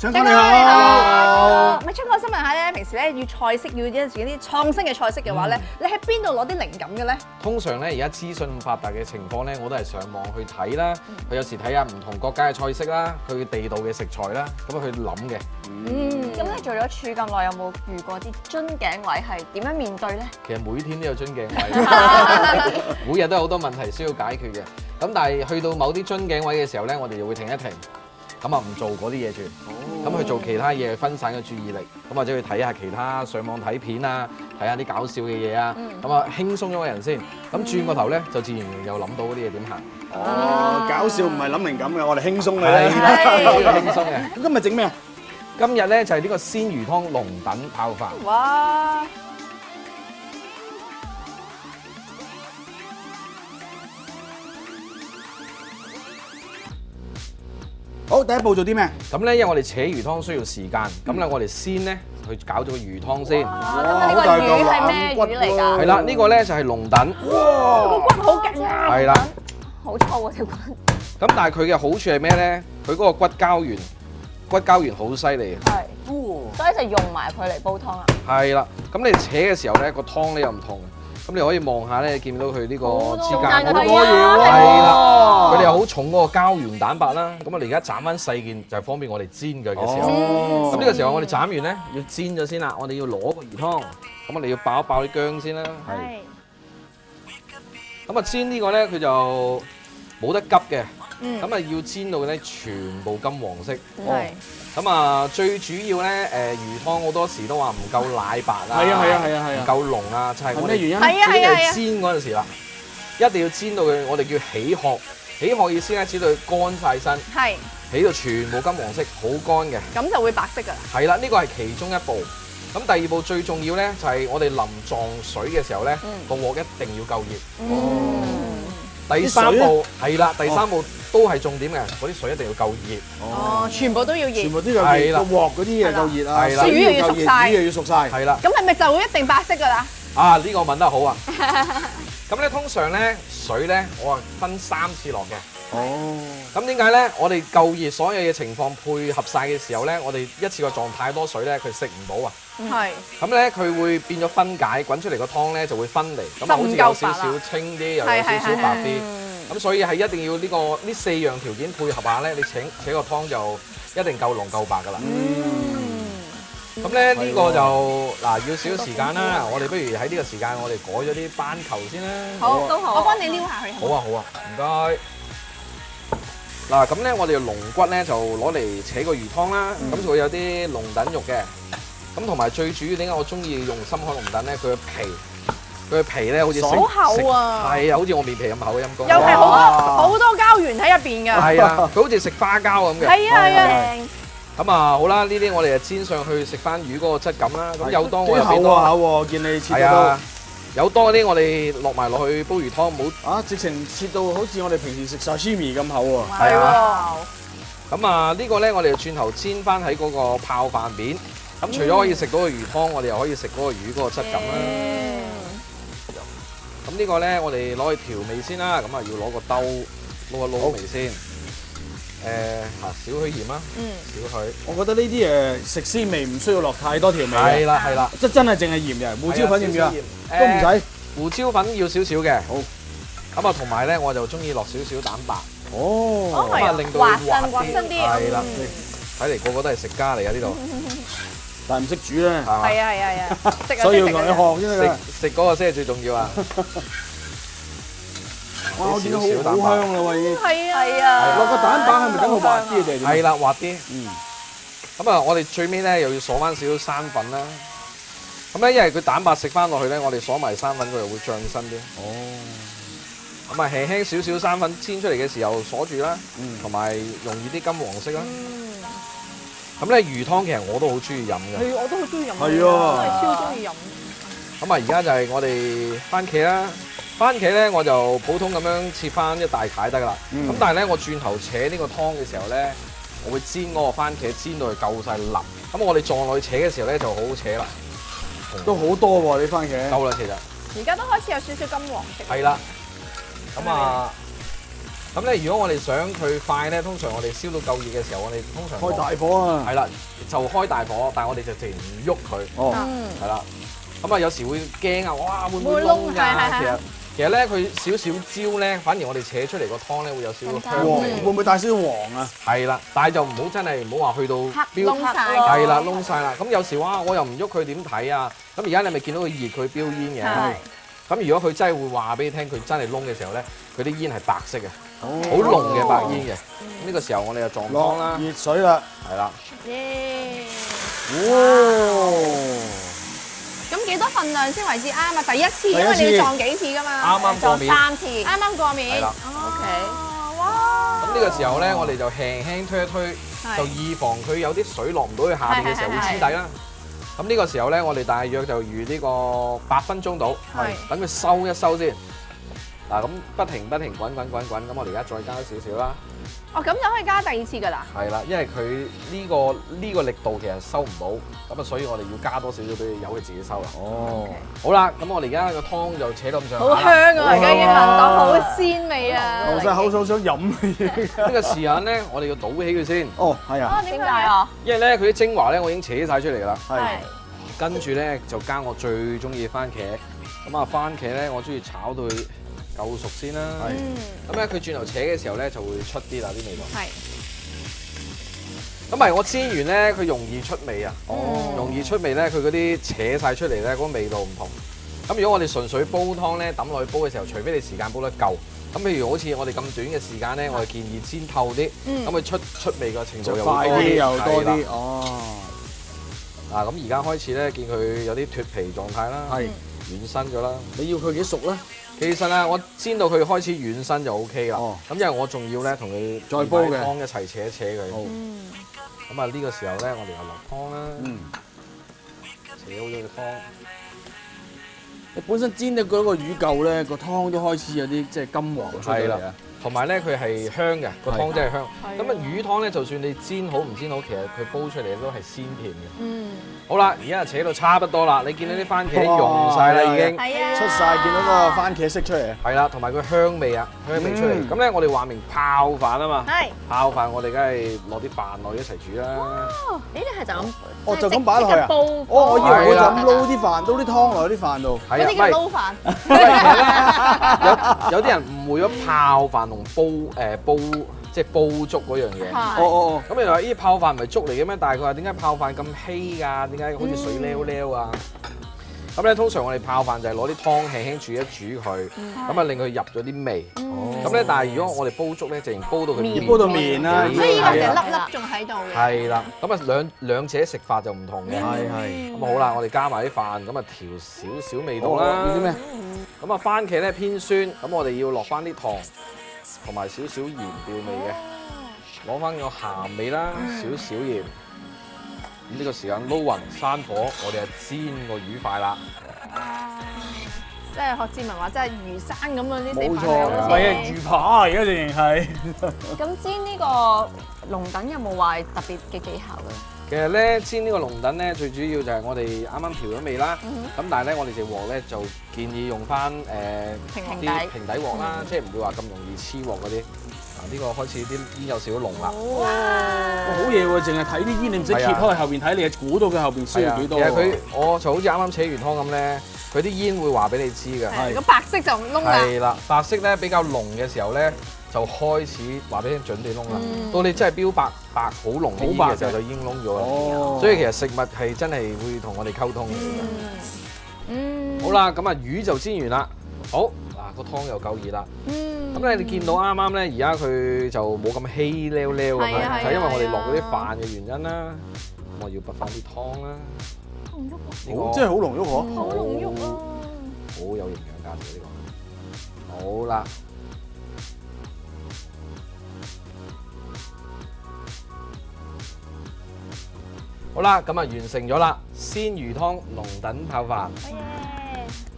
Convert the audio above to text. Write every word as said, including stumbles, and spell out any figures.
昌哥你好， 咪昌哥，我想問下咧，平時咧要菜式要一自己啲創新嘅菜式嘅話咧，你喺邊度攞啲靈感嘅咧？ 通常咧，而家資訊發達嘅情況咧，我都係上網去睇啦。佢有時睇下唔同國家嘅菜式啦，佢地道嘅食材啦，咁樣去諗嘅。 嗯，咁你做咗廚咁耐，有冇遇過啲樽頸位係點樣面對咧？ 其實每天都有樽頸位，每日都有好多問題需要解決嘅。咁但係去到某啲樽頸位嘅時候咧，我哋就會停一停。咁啊唔做嗰啲嘢住，咁去做其他嘢，分散個注意力，咁或者去睇下其他上網睇片啊，睇下啲搞笑嘅嘢啊，咁啊輕鬆咗個人先，咁轉個頭咧就自然又諗到嗰啲嘢點行。 哦，搞笑唔係諗靈感嘅，我哋輕鬆嘅係咧。 啦，呢個輕鬆嘅。 咁今日整咩啊？ 今日咧就係呢個鮮魚湯龍躉泡飯。 哇！ 好，第一步做啲咩？ 咁咧，因為我哋扯魚湯需要時間，咁咧我哋先咧去搞咗個魚湯先。 哇！咁呢個魚係咩魚嚟㗎？ 係啦，呢個咧就係龍躉。 哇！ 個骨好勁啊！ 係啦。 好粗啊條骨。 咁但係佢嘅好處係咩咧？佢嗰個骨膠原，骨膠原好犀利。 係。所以就用埋佢嚟煲湯啦。 係啦，咁你扯嘅時候咧，個湯咧又唔同嘅。咁你可以望下咧，見到佢呢個之間好多嘢嘢喎。 係啦，佢哋又好重嗰個膠原蛋白啦。咁我哋而家斬翻細件，就係方便我哋煎嘅嘅時候。咁呢個時候我哋斬完咧，要煎咗先啦。我哋要攞個魚湯，咁我哋要爆一爆啲薑先啦。係。咁啊煎呢個咧，佢就冇得急嘅。咁啊要煎到咧全部金黃色。 係。 咁啊，最主要咧，誒魚湯好多時都話唔夠奶白啊， 係啊係啊係啊係啊， 唔夠濃啊，就係我哋咩原因？ 係啊係啊係啊！ 煎嗰陣時啦，一定要煎到佢，我哋叫起殼。起殼意思咧，指到佢乾晒身， 係起到全部金黃色，好乾嘅。 咁就會白色㗎啦。 係啦，呢個係其中一步。咁第二步最重要咧，就係我哋淋撞水嘅時候咧，個鑊一定要夠熱。第三步係啦，第三步都係重點嘅，嗰啲水一定要夠熱。 哦，全部都要熱。 全部都有熱，個鑊嗰啲嘢夠熱啊， 係啦， 魚又要熟晒， 魚又要熟晒。 係啦。 咁係咪就會一定白色㗎啦？ 啊，呢個問得好啊！咁咧通常咧水咧，我係分三次落嘅。 哦。 咁點解咧？我哋夠熱，所有嘅情況配合晒嘅時候咧，我哋一次過撞太多水咧，佢食唔到啊。 係。 咁咧佢會變咗分解，滾出嚟個湯咧就會分離，咁好似有少少清啲，又有少少白啲。咁所以係一定要呢個呢四樣條件配合下咧，你請請個湯就一定夠濃夠白噶啦。咁咧呢個就嗱要少少時間啦，我哋不如喺呢個時間我哋改咗啲斑球先啦。 好，都好，我幫你撩下佢。 好啊好啊，唔該。嗱咁咧，我哋嘅龍骨咧就攞嚟扯個魚湯啦，咁就會有啲龍躉肉嘅。咁同埋最主要點解我中意用深海龍躉咧？佢嘅皮。佢嘅皮咧好似好厚啊， 係啊，好似我面皮咁厚嘅陰公， 又係好多好多膠原喺入邊㗎。 係啊，佢好似食花膠咁嘅。 係啊係啊。 咁啊好啦，呢啲我哋就煎上去食翻魚嗰個質感啦。咁有多我又厚俾多。 厚喎，見你切得都。 有多嗰啲我哋落埋落去煲魚湯，唔好啊！直情切到好似我哋平時食 sashimi咁厚喎。 係啊。咁啊呢個咧我哋就轉頭煎翻喺嗰個泡飯面。咁除咗可以食到個魚湯，我哋又可以食嗰個魚嗰個質感啦。咁呢個咧，我哋攞去調味先啦。咁啊，要攞個兜撈一撈味先。誒嚇，少許鹽啦，少許。 我覺得呢啲誒食鮮味唔需要落太多調味嘅。 係啦係啦， 即真係淨係鹽嘅，胡椒粉要唔要啊？都唔使。 胡椒粉要少少嘅。 好。 咁啊，同埋咧，我就中意落少少蛋白。 哦。 咁啊，令到滑身滑身啲。 係啦。睇嚟個個都係食家嚟㗎呢度。 但係唔識煮咧。 係啊係啊係啊， 所以要同你學先得㗎。 食食嗰個先係最重要啊！ 哇！我見到好好香啦喎已經。 係啊係啊。 落個蛋白係咪等佢滑啲定係點？ 係啦，滑啲。 嗯。 咁啊，我哋最尾咧又要鎖翻少少生粉啦。咁咧，因為佢蛋白食翻落去咧，我哋鎖埋生粉，佢又會漲身啲。 哦。 咁啊，輕輕少少生粉煎出嚟嘅時候鎖住啦，同埋容易啲金黃色啦。咁咧魚湯其實我都好中意飲嘅。 係，我都好中意飲。 係啊， 真係超中意飲。 咁啊，而家就係我哋番茄啦。番茄咧，我就普通咁樣切翻一大塊得噶啦。咁但係咧，我轉頭扯呢個湯嘅時候咧，我會煎嗰個番茄煎到佢夠晒腍。咁我哋撞落去扯嘅時候咧，就好好扯啦。 都好多喎，你番茄。 夠啦，其實。 而家都開始有少少金黃色。 係啦。咁啊， 咁咧，如果我哋想佢快咧，通常我哋燒到夠熱嘅時候，我哋通常開大火啊！ 係啦，就開大火，但係我哋就直唔喐佢。 哦， 係啦。咁啊，有時會驚啊！哇，會唔會會燶燶㗎？ 係係係其實其實咧，佢少少焦咧，反而我哋扯出嚟個湯咧會有少少香黃味。 會唔會帶少少黃啊？ 係啦，但係就唔好真係唔好話去到黑標燶晒係啦，燶晒啦。咁有時哇，我又唔喐佢點睇啊？咁而家你咪見到佢熱，佢飆煙嘅。 係咁如果佢真係會話俾你聽，佢真係燶嘅時候咧，佢啲煙係白色嘅，好哦， 濃嘅白煙嘅。咁呢個時候我哋就撞湯落啦， 熱水啦。 係啦。 耶！ 哦， 咁幾多份量先為之啱啊？第一次，因第一次為你要撞幾次噶嘛？ 啱啱過面。 三次， 啱啱過面。 係啦 ，OK。哇！ 咁呢個時候咧，我哋就輕輕推一推，就以防佢有啲水落唔到去下邊嘅時候會黐底啦。咁呢個時候咧，我哋大約就預呢個八分鐘到， 係等佢收一收先。嗱，咁不停不停滾滾滾滾，咁我哋而家再加少少啦。 哦，咁就可以加第二次㗎啦。 係啦，因為佢呢個呢個力度其實收唔到，咁啊，所以我哋要加多少少俾佢由佢自己收啦。 哦， 好啦，咁我哋而家個湯就扯到咁上下啦。 好香啊！而家已經聞到好鮮味啊！ 流晒口水想飲呢個時間咧，我哋要倒起佢先， 哦，係啊， 啊， 點解啊？ 因為咧佢啲精華咧我已經扯晒出嚟啦。 係。 跟住咧就加我最中意嘅番茄，咁啊番茄咧我中意炒到佢夠熟先啦。 係嗯， 咁咧佢轉頭扯嘅時候咧就會出啲啦啲味道。 係。 咁咪我煎完咧佢容易出味啊， 哦容易出味咧佢嗰啲扯晒出嚟咧嗰個味道唔同。咁如果我哋純粹煲湯咧抌落去煲嘅時候，除非你時間煲得夠。咁譬如好似我哋咁短嘅時間咧，我哋建議煎透啲，咁佢出出味嘅程度又就快會多啲， 啲又多係啦啲，哦， 嗱，咁而家開始咧，見佢有啲脫皮狀態啦， 係。 軟身咗啦。 你要佢幾熟咧？ 其實咧，我煎到佢開始軟身就 O K 啦。 哦咁因為我仲要咧同佢再煲嘅湯一齊扯一扯佢。 好， 嗯， 咁啊呢個時候咧，我哋又落湯啦， 嗯， 扯好咗個湯。 你本身煎到嗰個魚垢咧，個湯都開始有啲即係金黃出嚟啊。 同埋咧佢係香嘅，個湯真係香。 係咁啊魚湯咧，就算你煎好唔煎好，其實佢煲出嚟都係鮮甜嘅。 嗯， 好啦，而家扯到差不多啦，你見到啲番茄溶晒啦已經。 係啊， 出晒見到嗰個番茄色出嚟。 係啦，同埋佢香味啊，香味出嚟。 嗯咁咧，我哋話明泡飯啊嘛。 係。 泡飯我哋梗係攞啲飯落去一齊煮啦。 呢啲係就咁， 哦，就咁擺落去啊！ 煲。 哦，我以為佢就係啦咁撈啲飯，撈啲湯落去啲飯度。 係啊， 嗰啲叫撈飯。 唔係有有啲人誤會咗泡飯同煲誒煲即係煲粥嗰樣嘢。 哦哦哦， 咁原來呢泡飯唔係粥嚟嘅咩？但係佢話點解泡飯咁稀㗎？點解好似水溜溜啊？咁咧通常我哋泡飯就係攞啲湯輕輕煮一煮佢，咁啊令佢入咗啲味。咁咧但係如果我哋煲粥咧，直情煲到佢要煲到面啦， 所以依家係啊成粒粒仲喺度嘅。 係啦，咁啊兩兩者食法就唔同嘅。 係係。 咁好啦，我哋加埋啲飯，咁啊調少少味道好啦， 啦。 要啲咩？ 咁啊番茄咧偏酸，咁我哋要落翻啲糖，同埋少少鹽調味嘅，攞翻個鹹味啦，少少鹽。咁呢個時間撈勻閂火，我哋就煎個魚塊啦。 即係學志文話，即係魚生咁樣啲冇錯， 食法唔係啊，魚扒啊，而家直情係。 咁煎呢個龍躉有冇話特別嘅技巧嘅？ 其實咧煎呢個龍躉咧，最主要就係我哋啱啱調咗味啦。咁但係咧，我哋隻鑊咧就建議用翻誒平啲底平底鑊啦，即係唔會話咁容易黐鑊嗰啲。嗱呢個開始啲煙有少少濃啦。 哇！ 好嘢喎，淨係睇啲煙，你唔使揭開佢後邊睇，你係估到佢後邊燒係啊，其咗幾多喎。 實佢我就好似啱啱扯完湯咁咧，佢啲煙會話俾你知嘅。 係個白色就唔燶啦。 係啦，白色咧比較濃嘅時候咧，就開始話俾你準備燶啦。到你真係標白白好濃嘅煙嘅時候，就已經燶咗啦。 哦， 所以其實食物係真係會同我哋溝通嘅。 嗯。 好啦，咁啊魚就煎完啦。好嗱，個湯又夠熱啦。 嗯。 咁咧你見到啱啱咧，而家佢就冇咁稀溜溜咁樣， 係啊係啊就係因為我哋係啊落嗰啲飯嘅原因啦。咁我要撥翻啲湯啦。呢個好真係好濃郁喎。 好濃郁啊！ 好有營養價值呢個。好啦。好啦，咁啊完成咗啦，鮮魚湯龍躉泡飯。